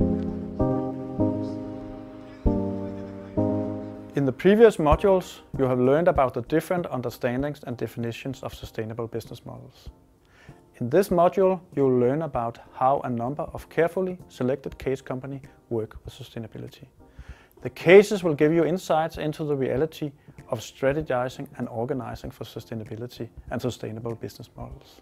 In the previous modules, you have learned about the different understandings and definitions of sustainable business models. In this module, you will learn about how a number of carefully selected case companies work with sustainability. The cases will give you insights into the reality of strategizing and organizing for sustainability and sustainable business models.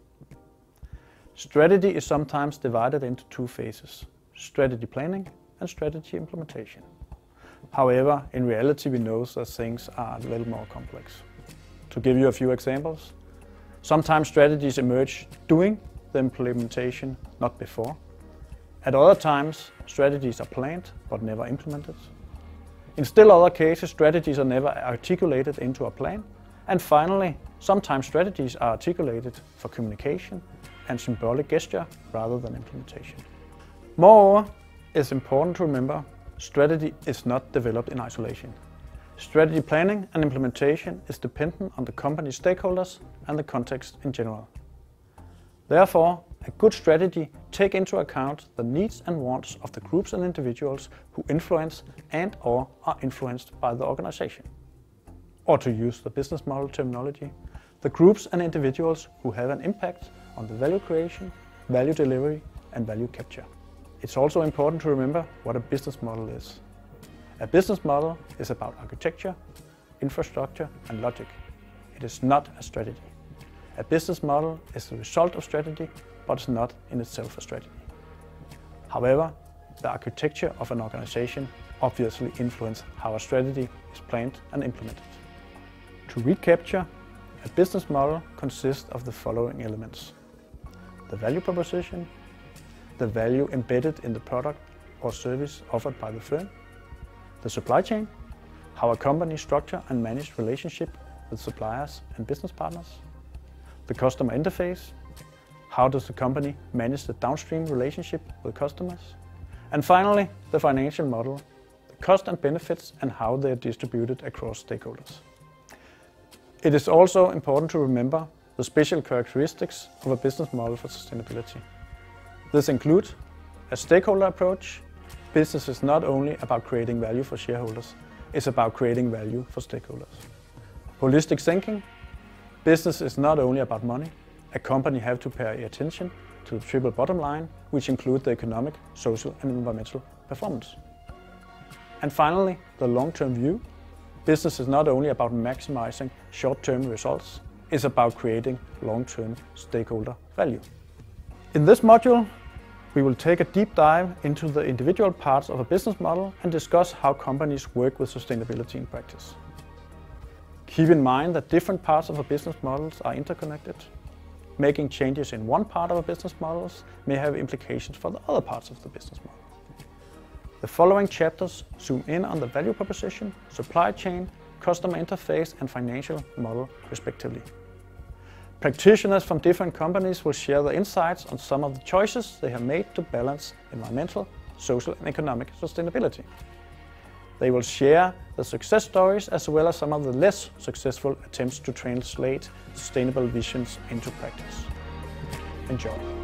Strategy is sometimes divided into two phases: strategy planning and strategy implementation. However, in reality, we know that things are a little more complex. To give you a few examples, sometimes strategies emerge during the implementation, not before. At other times, strategies are planned but never implemented. In still other cases, strategies are never articulated into a plan. And finally, sometimes strategies are articulated for communication and symbolic gesture rather than implementation. Moreover, it's important to remember strategy is not developed in isolation. Strategy planning and implementation is dependent on the company's stakeholders and the context in general. Therefore, a good strategy takes into account the needs and wants of the groups and individuals who influence and/or are influenced by the organization. Or to use the business model terminology, the groups and individuals who have an impact on the value creation, value delivery, and value capture. It's also important to remember what a business model is. A business model is about architecture, infrastructure, and logic. It is not a strategy. A business model is the result of strategy, but it's not in itself a strategy. However, the architecture of an organization obviously influences how a strategy is planned and implemented. To recapture, a business model consists of the following elements: the value proposition, the value embedded in the product or service offered by the firm, the supply chain, how a company structure and manage relationship with suppliers and business partners, the customer interface, how does the company manage the downstream relationship with customers, and finally, the financial model, the cost and benefits and how they are distributed across stakeholders. It is also important to remember the special characteristics of a business model for sustainability. This includes a stakeholder approach. Business is not only about creating value for shareholders, it's about creating value for stakeholders. Holistic thinking. Business is not only about money. A company has to pay attention to the triple bottom line, which include the economic, social, and environmental performance. And finally, the long-term view. Business is not only about maximizing short-term results, it's about creating long-term stakeholder value. In this module, we will take a deep dive into the individual parts of a business model and discuss how companies work with sustainability in practice. Keep in mind that different parts of a business model are interconnected. Making changes in one part of a business model may have implications for the other parts of the business model. The following chapters zoom in on the value proposition, supply chain, customer interface, and financial model, respectively. Practitioners from different companies will share their insights on some of the choices they have made to balance environmental, social, and economic sustainability. They will share the success stories as well as some of the less successful attempts to translate sustainable visions into practice. Enjoy.